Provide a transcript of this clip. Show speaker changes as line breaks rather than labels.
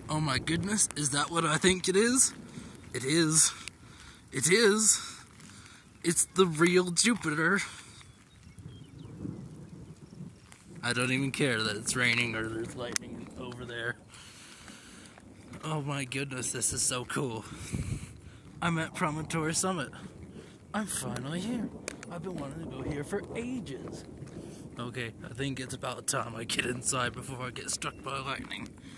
Oh my goodness, is that what I think it is? It is. It is. It's the real Jupiter. I don't even care that it's raining or there's lightning over there. Oh my goodness, this is so cool. I'm at Promontory Summit. I'm finally here. I've been wanting to go here for ages. Okay, I think it's about time I get inside before I get struck by lightning.